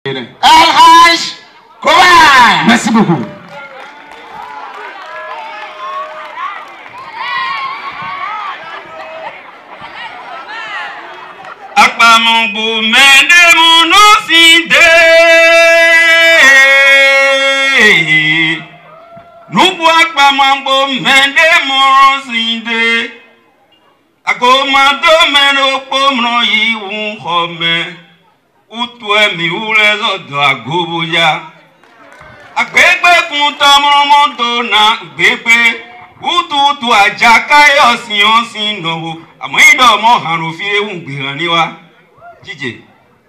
Al-Haj Koba. Merci beaucoup. Akpamongbo mende mono sinde. Nubu akpamongbo mende mono sinde. Akomando meno pomno yiwu home. Utwe mi ule zodo agobuya. Agbegbe kun tomromodo na gbegbe. Utu ajaka yosin no. Amoido mo hanu fi ewu gberan ni wa. Jije.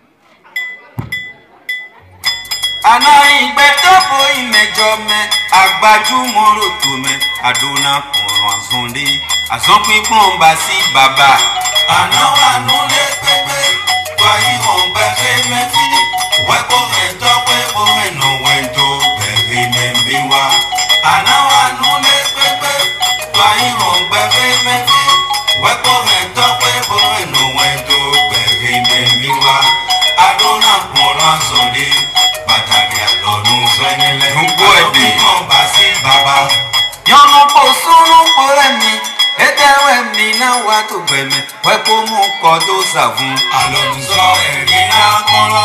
Ana igbe topo imejo me agbajumo roto me adona kon azonde azonpin pon ba si baba. Ana wa nu le pepe wa yi won gbe fe me fi we ko me to pe bo me no wento be me bi wa. Ana wa nu le pepe wa yi won gbe fe me fi we ko me to pe bo me no wento be me bi wa. Adona kon azonde Bataki alonu swenele Nungu ebe Mbasi baba Yono po sunu poremi Etewe mina watu beme Wepo mukodo savun Alonu so erina kono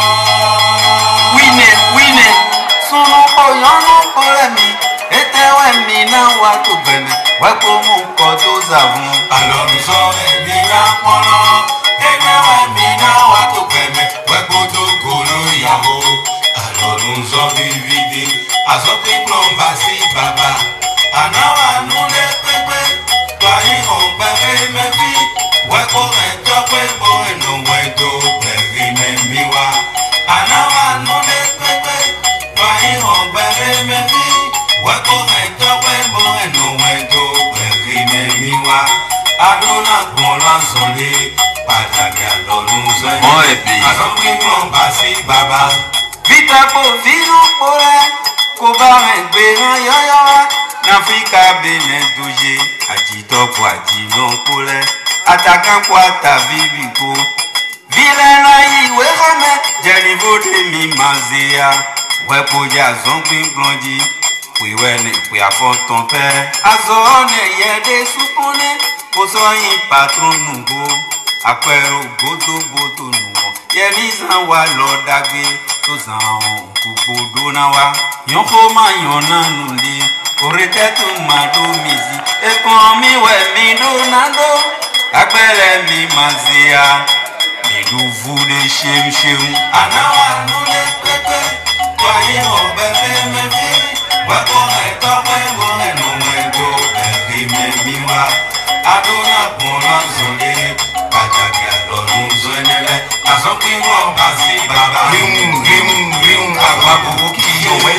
Wine Sunu po yono poremi Etewe mina watu beme Wepo mukodo savun Alonu so erina kono Etewe mina watu beme Wepo dogolo yaho Alonu so vivide, azope plomba si baba. Anawa nune pepe, twari pepe me vi. Weko rento pepo eno wedo pepe me miwa. Anawa nune pepe, twari pepe me vi. Weko rento pepo eno wedo pepe me miwa. Adona kola sonde, pataki alonu sonde. Azope plomba si baba. Vita po vino pore, koba megbe ran yoyowa. N'Africa bene doje, ajito po ajino pole. Atakan po atavibi ko. Vile na iwe hame, jenivo de mi mazea. Wepo ya zongbin blondi, kwe ne kwe afon ton pere. Azo ne yede supone, koso yin patron nugo. Akwero godo nugo. Yelizan wa lo dagbe. Tozan kubodo na wa yonko ma yona nuli orete tu mado mizi ekon mi we mi do nando agbere mi mazia mi do vude shem anawa nule pepe kwa yo bebe me vi wa ko e to pe mo no me do e me mi wa adona bona zole pataki adonu zonele azopin mo basi baba rim ababu kiyowe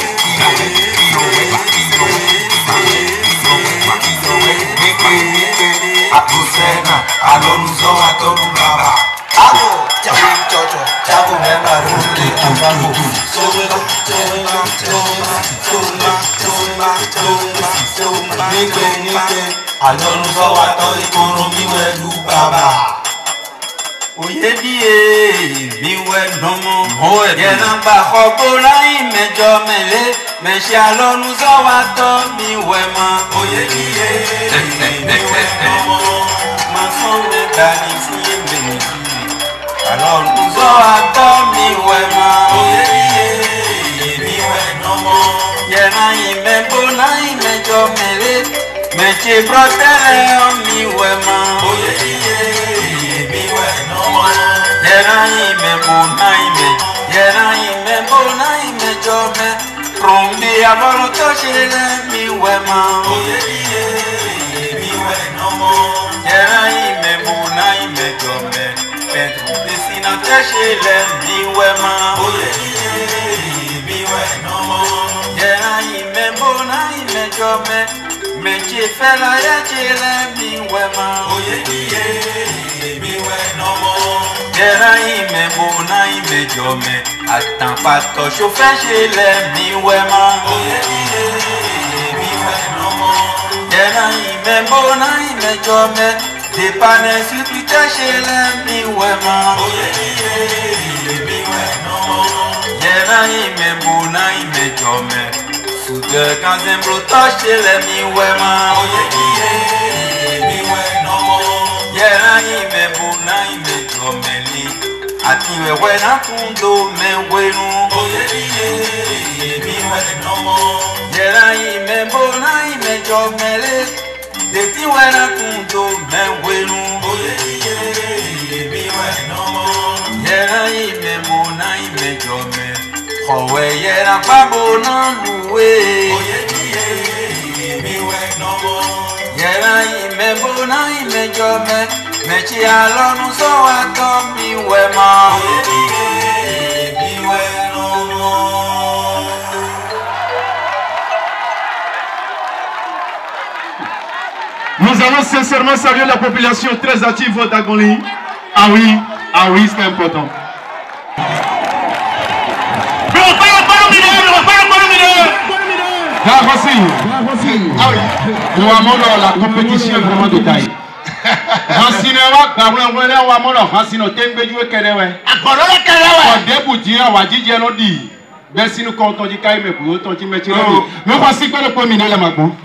atusena alonzo atoru baba abo chavo nena ruki ababu nike alonzo atoru ikoro miwe lu baba Oye die miwe nomo Yena ba khobo lai mejo mele Meshi alonu zo wato miwe ma Oye die miwe nomo Masonde dani siye mbenisi Alonu zo wato miwe ma Oye die miwe nomo Yena imebo lai mejo mele Mechi protele o miwe ma Oye die miwe nomo Yena ime bona ime jome Prombi avolo toshile miwe ma Oye die miwe nomo Yena ime bona ime jome Petru desina toshile miwe ma Oye die miwe nomo Yena ime bona ime jome Mechi fela ya chile miwe ma Oye die miwe nomo Yena ime bona ime jome Atan pato chauffeur chile miwe ma Oye die miwe nomo Yena ime bona ime jome Depane supite chile miwe ma Oye die miwe nomo ime buna ime jome. Suge kanzembro toshe le mi wema. Oye kiye mi we nomo. Yera ime buna ime jome li. Ati wewe na kundo me wenu. Oye kiye mi we nomo. Yera ime buna ime jome li. Deti we na kundo me wenu. Oye kiye mi we nomo. Yera ime buna ime jome. Kowe yera babo na luwe. Oye kiye mi we nomo. Yera ime buna ime jome. Mechi alonu so ato mi we ma. Oye kiye mi we nomo. Nous allons sincèrement saluer la population très active d'Agoli. Ah oui, c'est important. Ah oui, nous avons la compétition vraiment de taille. Mais voici que le premier là,